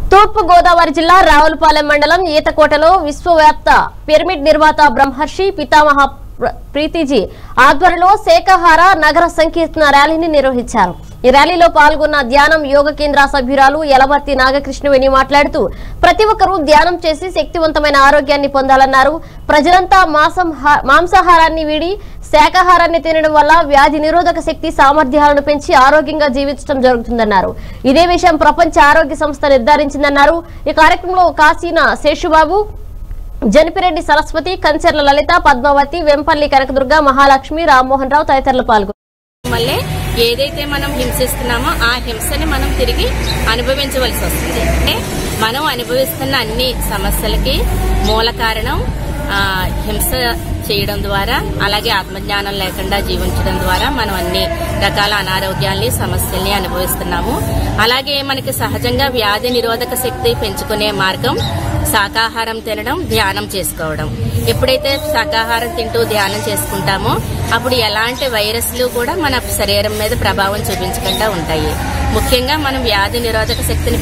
తూర్పు గోదావరి జిల్లా రావులపాలెం మండలం ఈతకోటలో విశ్వవ్యాప్త పిరమిడ్ నిర్మాత బ్రహ్మర్షి పితామహ ప్రీతిజీ ఆధ్వర్యంలో శాకాహార నగర సంకీర్తన ర్యాలీని నిర్వహించారు। ఈ ర్యాలీలో పాల్గొన్న ధ్యానం యోగ కేంద్ర సభ్యురాలు యలవర్తి నాగకృష్ణవేణి మాట్లాడుతూ ప్రతి ఒక్కరూ ధ్యానం చేసి శక్తివంతమైన ఆరోగ్యాన్ని పొందాలన్నారు। ప్రజలంతా మాంసాహారాన్ని వీడి శాకాహారాన్ని తినడం వల్ల వ్యాధి నిరోధక శక్తి సామర్థ్యాలను పెంచి ఆరోగ్యంగా జీవించడం జరుగుతుందన్నారు। ఇదే విషయం ప్రపంచ ఆరోగ్య సంస్థ నిర్ధారించిందన్నారు। ఈ కార్యక్రమంలో కాశీన శేషుబాబు, జనిపిరెడ్డి సరస్వతి, కంచెర్ల లలిత, పద్మావతి, వెంపల్లి కనకదుర్గ, మహాలక్ష్మి, రామ్మోహన్ రావు తదితరులు పాల్గొన్నారు। ఏదైతే మనం హింసిస్తున్నామో ఆ హింసని మనం తిరిగి అనుభవించవలసి వస్తుంది। అంటే మనం అనుభవిస్తున్న అన్ని సమస్యలకి మూల కారణం హింస చేయడం ద్వారా, అలాగే ఆత్మజ్ఞానం లేకుండా జీవించడం ద్వారా మనం అన్ని రకాల అనారోగ్యాల్ని సమస్యల్ని అనుభవిస్తున్నాము। అలాగే మనకి సహజంగా వ్యాధి నిరోధక శక్తి పెంచుకునే మార్గం శాకాహారం తినడం, ధ్యానం చేసుకోవడం। ఎప్పుడైతే శాకాహారం తింటూ ధ్యానం చేసుకుంటామో అప్పుడు ఎలాంటి వైరస్లు కూడా మన శరీరం మీద ప్రభావం చూపించకుండా ఉంటాయి। ముఖ్యంగా మనం వ్యాధి నిరోధక శక్తిని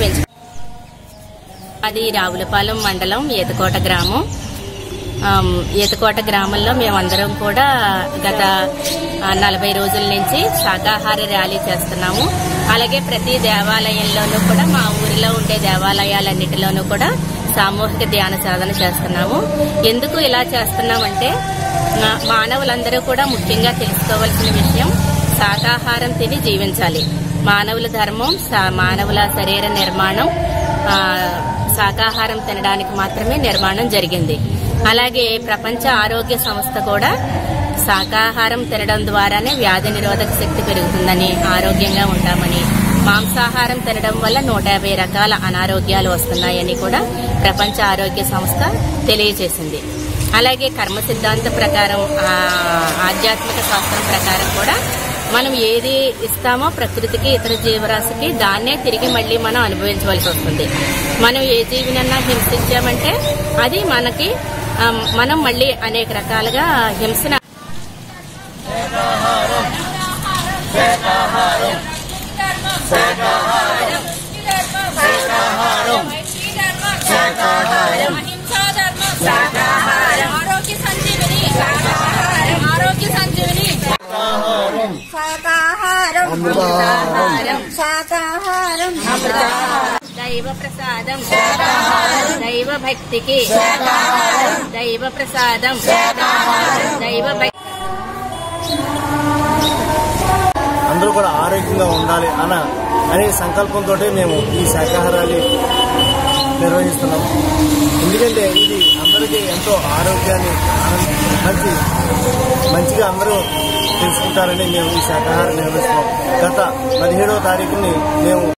అది రావులపాలెం మండలం ఈతకోట గ్రామం। ఈతకోట గ్రామంలో మేమందరం కూడా గత 40 రోజుల నుంచి శాకాహార ర్యాలీ చేస్తున్నాము। అలాగే ప్రతి దేవాలయంలోనూ కూడా, మా ఊరిలో ఉండే దేవాలయాలన్నిటిలోనూ కూడా సామూహిక ధ్యాన సాధన చేస్తున్నాము। ఎందుకు ఇలా చేస్తున్నామంటే మానవులందరూ కూడా ముఖ్యంగా తెలుసుకోవాల్సిన విషయం శాకాహారం తిని జీవించాలి। మానవుల ధర్మం, మానవుల శరీర నిర్మాణం శాకాహారం తినడానికి మాత్రమే నిర్మాణం జరిగింది। అలాగే ప్రపంచ ఆరోగ్య సంస్థ కూడా శాకాహారం తినడం ద్వారానే వ్యాధి నిరోధక శక్తి పెరుగుతుందని, ఆరోగ్యంగా ఉంటామని, మాంసాహారం తినడం వల్ల 150 రకాల అనారోగ్యాలు వస్తున్నాయని కూడా ప్రపంచ ఆరోగ్య సంస్థ తెలియజేసింది। అలాగే కర్మ సిద్ధాంత ప్రకారం, ఆధ్యాత్మిక శాస్త్రం ప్రకారం కూడా మనం ఏది ఇస్తామో ప్రకృతికి, ఇతర జీవరాశికి దాన్నే తిరిగి మళ్లీ మనం అనుభవించవలసి వస్తుంది। మనం ఏ జీవినన్నా హింసించామంటే అది మనకి మనం మళ్లీ అనేక రకాలుగా హింసన దైవ ప్రసాదం, దైవ భక్తికి దైవ ప్రసాదం, దైవ అందరూ కూడా ఆరోగ్యంగా ఉండాలి అనే సంకల్పంతో మేము ఈ శాకాహారాన్ని నిర్వహిస్తున్నాము। ఎందుకంటే ఇది అందరికీ ఎంతో ఆరోగ్యాన్ని మంచిగా అందరూ తెలుసుకుంటారని మేము ఈ శాకాహారం నిర్వహిస్తున్నాం। గత 17వ తారీఖుని మేము